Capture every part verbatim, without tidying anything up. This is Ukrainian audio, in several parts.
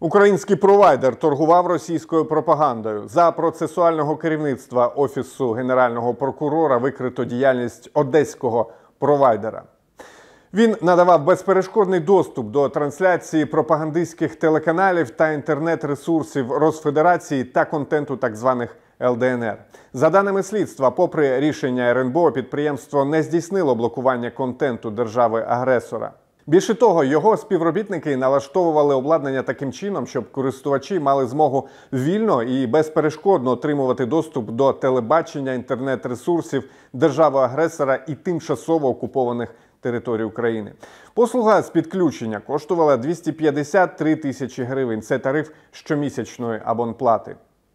Український провайдер торгував російською пропагандою. За процесуального керівництва Офісу Генерального прокурора викрито діяльність одеського провайдера. Він надавав безперешкодний доступ до трансляції пропагандистських телеканалів та інтернет-ресурсів Росфедерації та контенту так званих Ел Де Ен Ер. За даними слідства, попри рішення Ер Ен Бе О, підприємство не здійснило блокування контенту держави-агресора. Більше того, його співробітники налаштовували обладнання таким чином, щоб користувачі мали змогу вільно і безперешкодно отримувати доступ до телебачення, інтернет-ресурсів держави-агресора і тимчасово окупованих територій України. Послуга з підключення коштувала двісті п'ятдесят три тисячі гривень. Це тариф щомісячної абонплати.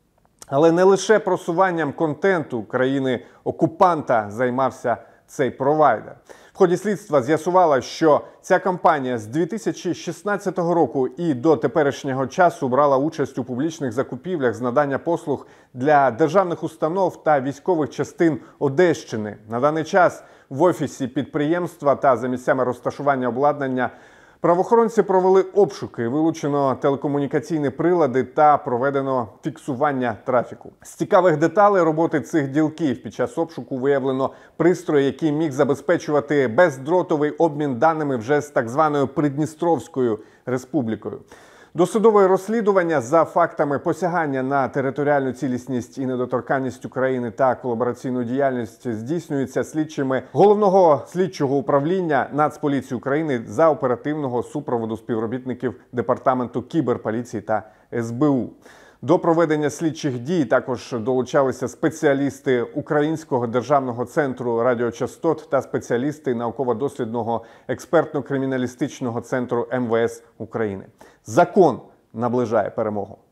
Але не лише просуванням контенту країни-окупанта займався цей провайдер. В ході слідства з'ясувало, що ця компанія з дві тисячі шістнадцятого року і до теперішнього часу брала участь у публічних закупівлях з надання послуг для державних установ та військових частин Одещини. На даний час в офісі підприємства та за місцями розташування обладнання правоохоронці провели обшуки, вилучено телекомунікаційні прилади та проведено фіксування трафіку. З цікавих деталей роботи цих ділків під час обшуку виявлено пристрій, який міг забезпечувати бездротовий обмін даними вже з так званою Придністровською республікою. Досудове розслідування за фактами посягання на територіальну цілісність і недоторканність України та колабораційну діяльність здійснюється слідчими Головного слідчого управління Нацполіції України за оперативного супроводу співробітників Департаменту кіберполіції та Ес Бе У. До проведення слідчих дій також долучалися спеціалісти Українського державного центру радіочастот та спеціалісти науково-дослідного експертно-криміналістичного центру Ем Ве Ес України. Закон наближає перемогу.